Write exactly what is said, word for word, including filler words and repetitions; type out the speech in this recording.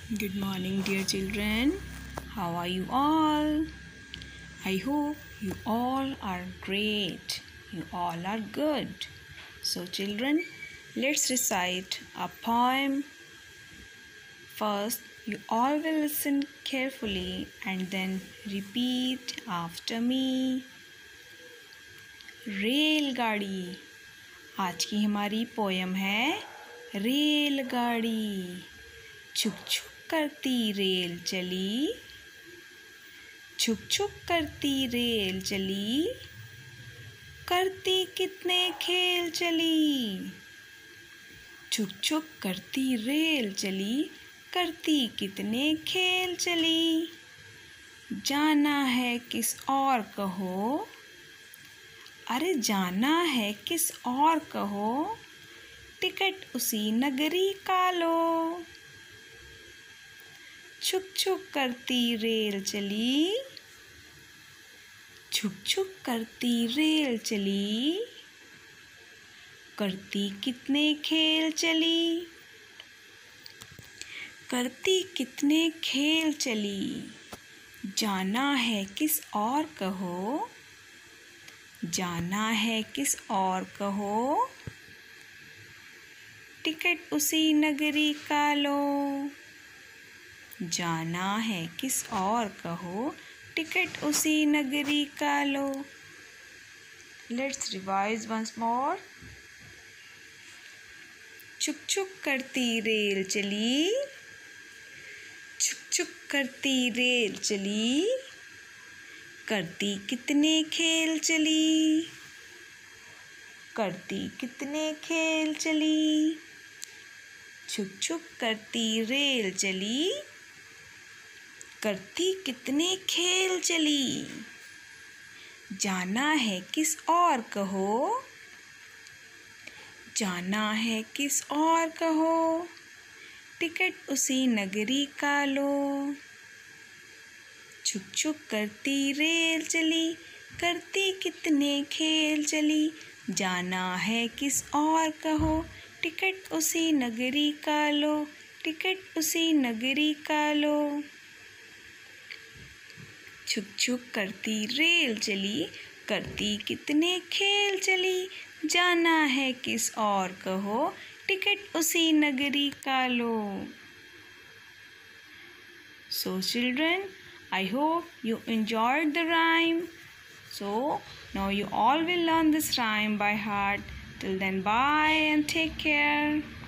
Good morning, dear children. How are you all? I hope you all are great. You all are good. So, children, let's recite a poem. First, you all will listen carefully and then repeat after me. रेलगाड़ी. आज की हमारी poem है रेलगाड़ी. छुक छुक करती rail चली, छुक छुक करती रेल चली, करती कितने खेल चली. छुक छुक करती रेल चली, करती कितने खेल चली. जाना है किस और कहो, अरे जाना है किस और कहो, टिकट उसी नगरी का लो. छुक छुक करती रेल चली, छुक छुक करती रेल चली, करती कितने खेल चली. करती कितने खेल चली. जाना है किस और कहो, जाना है किस और कहो, टिकट उसी नगरी का लो. जाना है किस और कहो, टिकट उसी नगरी का लो. Let's revise once more. छुक छुक करती रेल चली, छुक छुक करती रेल चली, करती कितने खेल चली. करती कितने खेल चली. छुक छुक करती रेल चली, करती कितने खेल चली. जाना है किस और कहो, जाना है किस और कहो, टिकट उसी नगरी का लो. छुक छुक करती रेल चली, करती कितने खेल चली. जाना है किस और कहो, टिकट उसी नगरी का लो. टिकट उसी नगरी का लो. छुक छुक करती रेल चली, करती कितने खेल चली. जाना है किस और कहो, टिकट उसी नगरी का लो. So children, I hope you enjoyed the rhyme. So now you all will learn this rhyme by heart. Till then, bye and take care.